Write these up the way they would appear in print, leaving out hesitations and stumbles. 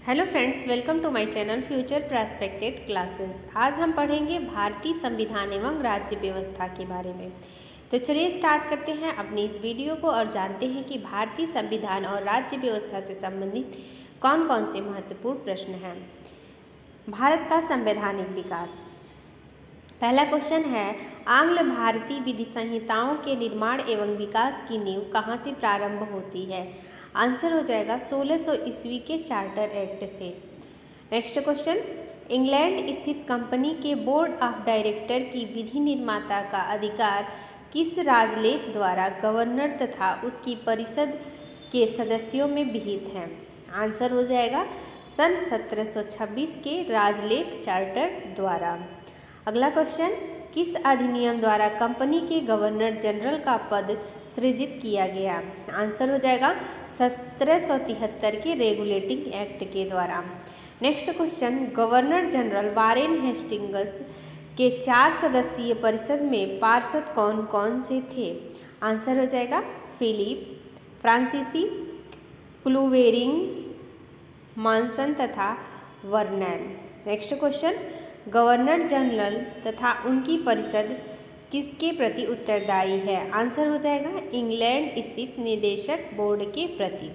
Hello friends, welcome to my channel future prospected classes. आज हम पढ़ेंगे भारतीय संविधान एवं राज्य व्यवस्था के बारे में। तो चलिए स्टार्ट करते हैं अपनी इस वीडियो को और जानते हैं कि भारतीय संविधान और राज्य व्यवस्था से संबंधित कौन कौन से महत्वपूर्ण प्रश्न हैं। भारत का संवैधानिक विकास। पहला क्वेश्चन है, आंग्ल भारतीय विधि संहिताओं के निर्माण एवं विकास की नींव कहाँ से प्रारंभ होती है। आंसर हो जाएगा 1600 ईस्वी के चार्टर एक्ट से। नेक्स्ट क्वेश्चन, इंग्लैंड स्थित कंपनी के बोर्ड ऑफ डायरेक्टर की विधि निर्माता का अधिकार किस राजलेख द्वारा गवर्नर तथा उसकी परिषद के सदस्यों में विहित है। आंसर हो जाएगा सन 1726 के राजलेख चार्टर द्वारा। अगला क्वेश्चन, किस अधिनियम द्वारा कंपनी के गवर्नर जनरल का पद सृजित किया गया। आंसर हो जाएगा 1773 के रेगुलेटिंग एक्ट के द्वारा। Next question, governor general Warren Hastings के 4 सदस्यीय परिषद में पार्षद कौन कौन से थे। आंसर हो जाएगा फिलिप, फ्रांसीसी, क्लूवेरिंग, मॉनसन तथा वर्नैल। नेक्स्ट क्वेश्चन, गवर्नर जनरल तथा उनकी परिषद किसके प्रति उत्तरदायी है। आंसर हो जाएगा इंग्लैंड स्थित निदेशक बोर्ड के प्रति।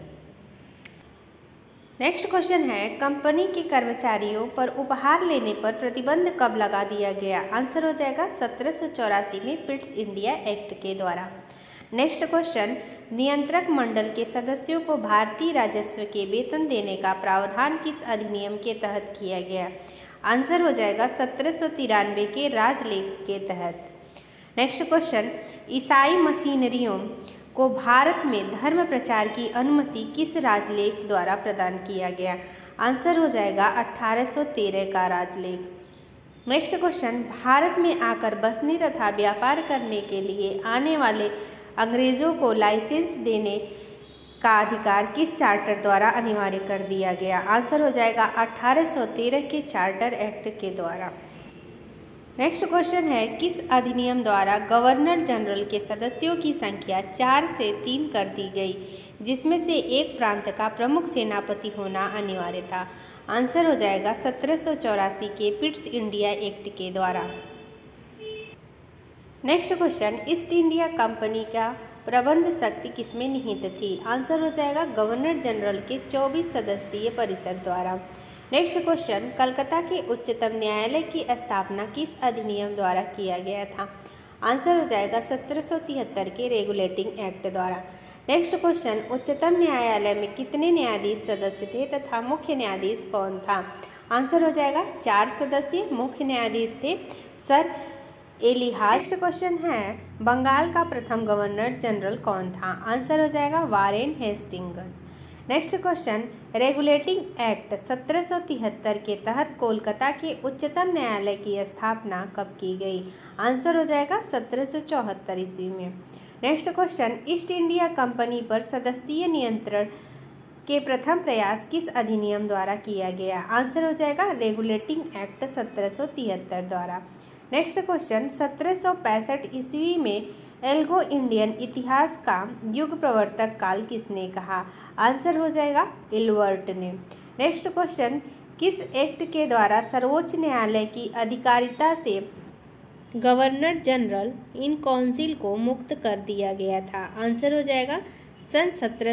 नेक्स्ट क्वेश्चन है, कंपनी के कर्मचारियों पर उपहार लेने पर प्रतिबंध कब लगा दिया गया। आंसर हो जाएगा 1784 में पिट्स इंडिया एक्ट के द्वारा। नेक्स्ट क्वेश्चन, नियंत्रक मंडल के सदस्यों को भारतीय राजस्व के वेतन देने का प्रावधान किस अधिनियम के तहत किया गया। आंसर हो जाएगा 1793 के राजलेख के तहत। नेक्स्ट क्वेश्चन, ईसाई मशीनरियों को भारत में धर्म प्रचार की अनुमति किस राजलेख द्वारा प्रदान किया गया। आंसर हो जाएगा 1813 का राजलेख। नेक्स्ट क्वेश्चन, भारत में आकर बसने तथा व्यापार करने के लिए आने वाले अंग्रेजों को लाइसेंस देने का अधिकार किस चार्टर द्वारा अनिवार्य कर दिया गया। आंसर हो जाएगा 1813 के चार्टर एक्ट के द्वारा। नेक्स्ट क्वेश्चन है, किस अधिनियम द्वारा गवर्नर जनरल के सदस्यों की संख्या 4 से 3 कर दी गई, जिसमें से एक प्रांत का प्रमुख सेनापति होना अनिवार्य था। आंसर हो जाएगा 1784 के पिट्स इंडिया एक्ट के द्वारा। Next question, East India company का प्रबंध शक्ति किसमें निहित थी। आंसर हो जाएगा गवर्नर जनरल के 24 सदस्यीय परिषद द्वारा। नेक्स्ट क्वेश्चन, कलकत्ता के उच्चतम न्यायालय की स्थापना किस अधिनियम द्वारा किया गया था। आंसर हो जाएगा 1773 के रेगुलेटिंग एक्ट द्वारा। नेक्स्ट क्वेश्चन, उच्चतम न्यायालय में कितने न्यायाधीश सदस्य थे तथा मुख्य न्यायाधीश कौन था। आंसर हो जाएगा 4 सदस्य मुख्य न्यायाधीश थे सर एलिहाज। नेक्स्ट क्वेश्चन है, बंगाल का प्रथम गवर्नर जनरल कौन था। आंसर हो जाएगा Warren Hastings. Next question, regulating act 1773 के तहत कोलकाता के उच्चतम न्यायालय की स्थापना कब की गई। आंसर हो जाएगा 1774 ईस्वी में। Next question, East India company पर सदस्यीय नियंत्रण के प्रथम प्रयास किस अधिनियम द्वारा किया गया। आंसर हो जाएगा रेगुलेटिंग एक्ट 1773 द्वारा। नेक्स्ट क्वेश्चन, 1765 ईस्वी में एंग्लो इंडियन इतिहास का युग प्रवर्तक काल किसने कहा। आंसर हो जाएगा इल्बर्ट ने। नेक्स्ट क्वेश्चन, किस एक्ट के द्वारा सर्वोच्च न्यायालय की अधिकारिता से गवर्नर जनरल इन काउंसिल को मुक्त कर दिया गया था। आंसर हो जाएगा सन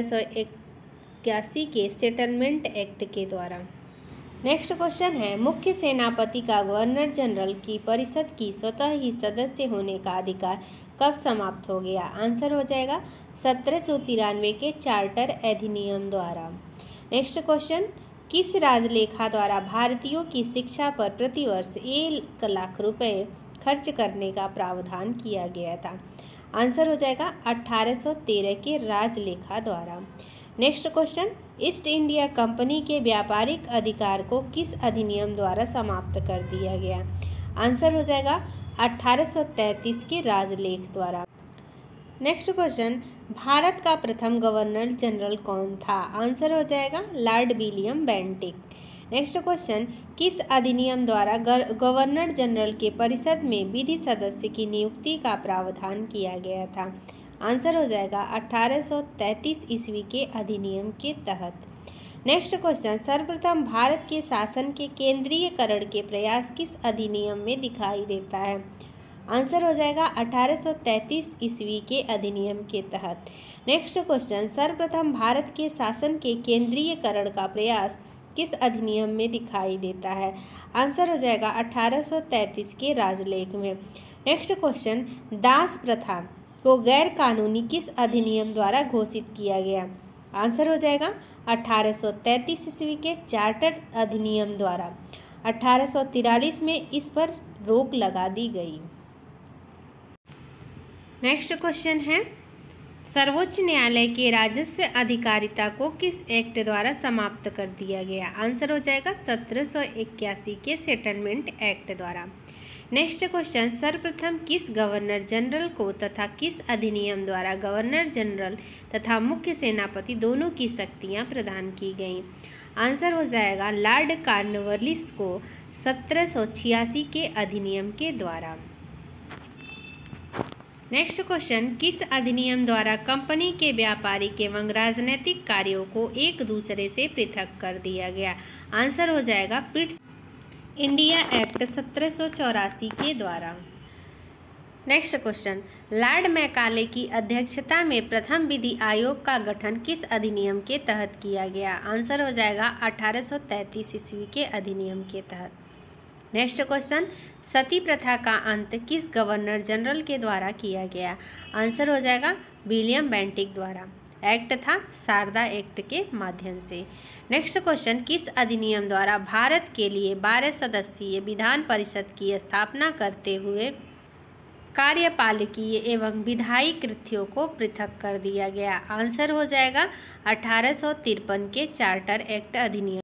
1781 के सेटलमेंट एक्ट के द्वारा। नेक्स्ट क्वेश्चन है, मुख्य सेनापति का गवर्नर जनरल की परिषद की स्वतः ही सदस्य होने का अधिकार कब समाप्त हो गया। आंसर हो जाएगा 1793 के चार्टर अधिनियम द्वारा। नेक्स्ट क्वेश्चन, किस राजलेखा द्वारा भारतीयों की शिक्षा पर प्रतिवर्ष 1 लाख रुपए खर्च करने का प्रावधान किया गया था। आंसर हो जाएगा 1813 के राजलेखा द्वारा। Next question, East India company के व्यापारिक अधिकार को किस अधिनियम द्वारा समाप्त कर दिया गया। आंसर हो जाएगा 1833 के राजलेख द्वारा। नेक्स्ट क्वेश्चन, भारत का प्रथम गवर्नर जनरल कौन था। आंसर हो जाएगा lord William Bentinck. Next question, किस अधिनियम द्वारा गवर्नर जनरल के परिषद में विधि सदस्य की नियुक्ति का प्रावधान किया गया था। आंसर हो जाएगा 1833 ईस्वी के अधिनियम के तहत। नेक्स्ट क्वेश्चन, सर्वप्रथम भारत के शासन के केंद्रीयकरण के प्रयास किस अधिनियम में दिखाई देता है? आंसर हो जाएगा 1833 ईस्वी के अधिनियम के तहत। नेक्स्ट क्वेश्चन, सर्वप्रथम भारत के शासन के केंद्रीयकरण का प्रयास किस अधिनियम में दिखाई देता है? आंसर हो जाएगा 1833 के राजलेख में। नेक्स्ट क्वेश्चन, दास प्रथा को गैर कानूनी किस अधिनियम द्वारा घोषित किया गया? आंसर हो जाएगा 1833 ईस्वी के चार्टर अधिनियम द्वारा। 1843 में इस पर रोक लगा दी गई। नेक्स्ट क्वेश्चन है, सर्वोच्च न्यायालय के राजस्व अधिकारिता को किस एक्ट द्वारा समाप्त कर दिया गया? आंसर हो जाएगा 1781 के सेटलमेंट एक्ट द्वारा। नेक्स्ट क्वेश्चन, सर्वप्रथम किस गवर्नर जनरल को तथा किस अधिनियम द्वारा गवर्नर जनरल तथा मुख्य सेनापति दोनों की शक्तियां प्रदान की गईं? आंसर हो जाएगा लॉर्ड कॉर्नवालिस को 1786 के अधिनियम के द्वारा। नेक्स्ट क्वेश्चन, किस अधिनियम द्वारा कंपनी के व्यापारिक एवं राजनीतिक कार्यों को एक दूसरे से पृथक कर दिया गया? आंसर हो जाएगा पिट्स इंडिया एक्ट 1784 के द्वारा। नेक्स्ट क्वेश्चन, लॉर्ड मैकाले की अध्यक्षता में प्रथम विधि आयोग का गठन किस अधिनियम के तहत किया गया? आंसर हो जाएगा 1833 ईस्वी के अधिनियम के तहत। नेक्स्ट क्वेश्चन, सती प्रथा का अंत किस गवर्नर जनरल के द्वारा किया गया? आंसर हो जाएगा विलियम बेंटिक द्वारा। एक्ट था शारदा एक्ट के माध्यम से। नेक्स्ट क्वेश्चन, किस अधिनियम द्वारा भारत के लिए 12 सदस्यीय विधान परिषद की स्थापना करते हुए कार्यपालिकीय एवं विधायी कृत्यों को पृथक कर दिया गया? आंसर हो जाएगा 1853 के चार्टर एक्ट अधिनियम।